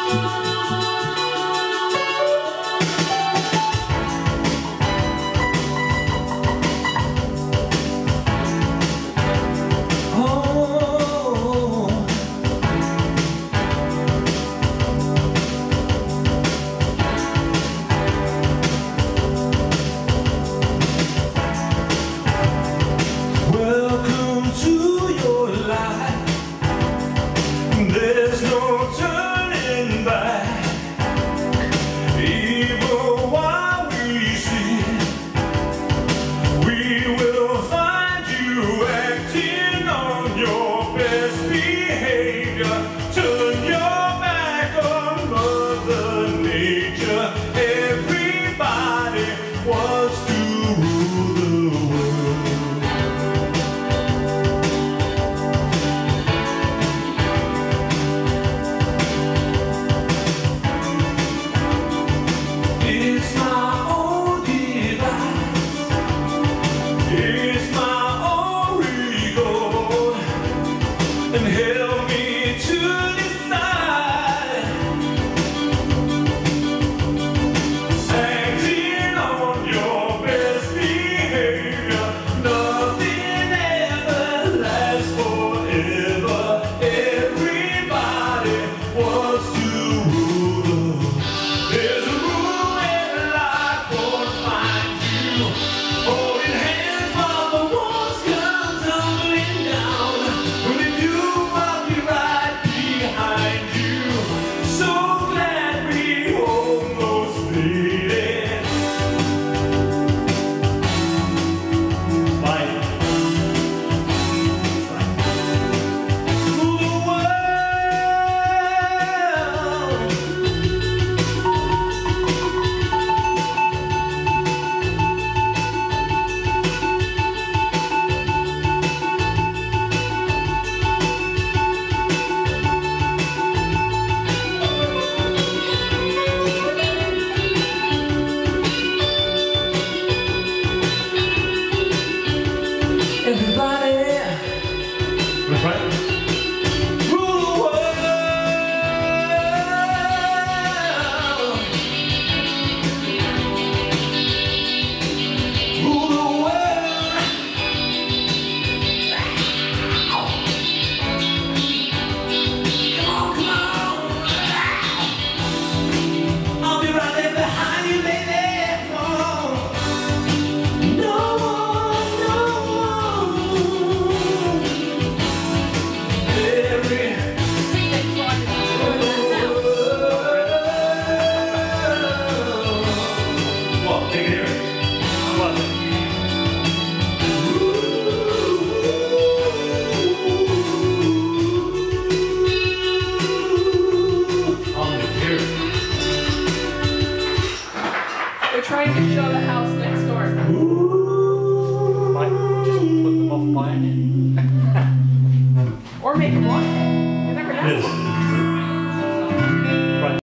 There's no turning back. Even while we sleep, we will find you acting on your best behavior. Turn your back on Mother Nature. Everybody wants to rule the world. It's my own device. It's my own ego, and help me to decide. Acting on your best behavior. Nothing ever lasts forever. Everybody wants to rule the world. There's a rule where life won't find you. Holding hands while the walls come tumbling down. When they do, I'll be right behind you. So glad we almost made it. Fight. Rule the world. Everybody, right? Rule the world. Rule the world. Come on. I'll be right there behind you, baby. Come on. No one, Take it here.